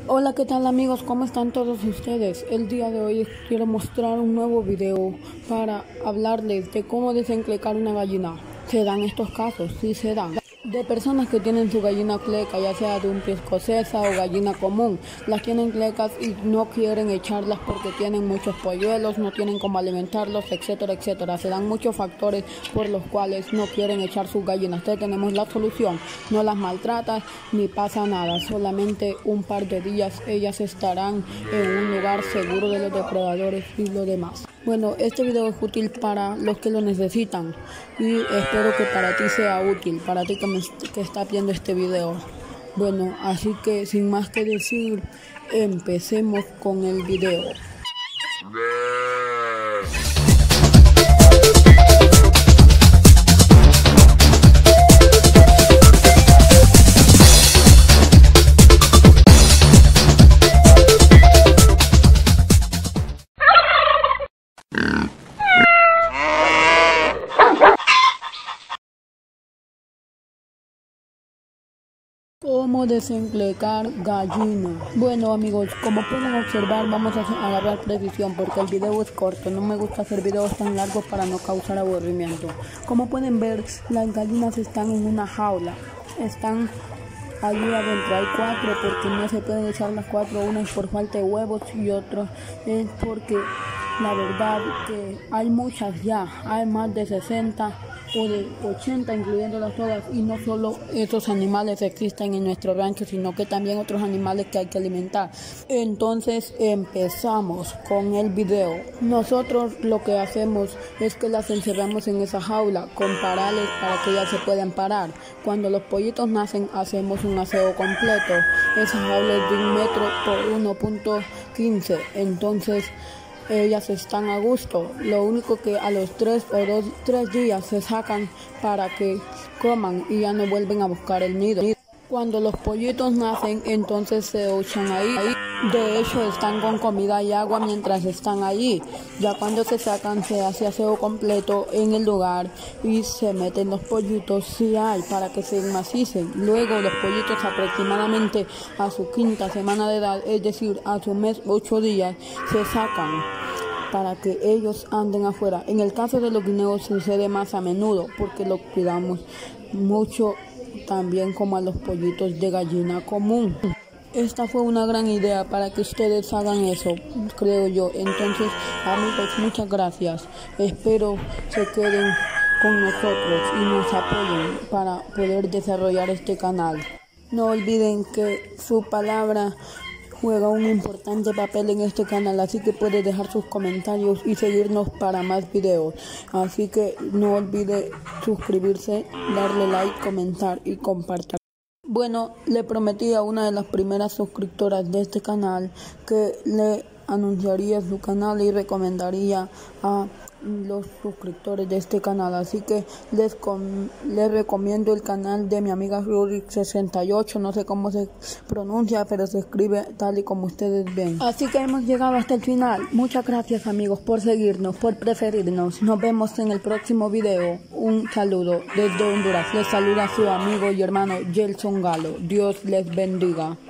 Hola, ¿qué tal amigos? ¿Cómo están todos ustedes? El día de hoy quiero mostrar un nuevo video para hablarles de cómo desenclecar una gallina. ¿Se dan estos casos? Sí, se dan. De personas que tienen su gallina cleca, ya sea de un pie escocesa o gallina común. Las tienen clecas y no quieren echarlas porque tienen muchos polluelos, no tienen cómo alimentarlos, etcétera, etcétera. Se dan muchos factores por los cuales no quieren echar sus gallinas. Entonces tenemos la solución. No las maltratas ni pasa nada. Solamente un par de días ellas estarán en un lugar seguro de los depredadores y lo demás. Bueno, este video es útil para los que lo necesitan y espero que para ti sea útil, para ti que estás viendo este video. Bueno, así que sin más que decir, empecemos con el video. ¿Cómo desenclecar gallina? Bueno amigos, como pueden observar vamos a agarrar precisión porque el video es corto. No me gusta hacer videos tan largos para no causar aburrimiento. Como pueden ver, las gallinas están en una jaula. Están allí adentro. Hay 4 porque no se pueden echar las 4. Una es por falta de huevos y otra es porque la verdad que hay muchas ya. Hay más de 60 o de 80 incluyéndolas todas, y no solo esos animales existen en nuestro rancho, sino que también otros animales que hay que alimentar. Entonces empezamos con el video. Nosotros lo que hacemos es que las encerramos en esa jaula con parales para que ellas se puedan parar. Cuando los pollitos nacen hacemos un aseo completo. Esa jaula es de 1 metro por 1.15, entonces ellas están a gusto. Lo único que a los 3 días se sacan para que coman y ya no vuelven a buscar el nido. Cuando los pollitos nacen, entonces se echan ahí. De hecho, están con comida y agua mientras están allí. Ya cuando se sacan, se hace aseo completo en el lugar y se meten los pollitos si hay para que se enmacicen. Luego los pollitos aproximadamente a su 5ª semana de edad, es decir, a su mes 8 días, se sacan para que ellos anden afuera. En el caso de los guineos sucede más a menudo porque los cuidamos mucho también como a los pollitos de gallina común. Esta fue una gran idea para que ustedes hagan eso, creo yo. Entonces, amigos, muchas gracias. Espero se queden con nosotros y nos apoyen para poder desarrollar este canal. No olviden que su palabra juega un importante papel en este canal, así que puede dejar sus comentarios y seguirnos para más videos. Así que no olvide suscribirse, darle like, comentar y compartir. Bueno, le prometí a una de las primeras suscriptoras de este canal que le anunciaría su canal y recomendaría a los suscriptores de este canal, así que les recomiendo el canal de mi amiga Rurik68, no sé cómo se pronuncia, pero se escribe tal y como ustedes ven. Así que hemos llegado hasta el final. Muchas gracias amigos por seguirnos, por preferirnos. Nos vemos en el próximo video. Un saludo desde Honduras. Les saluda su amigo y hermano Gelson Galo. Dios les bendiga.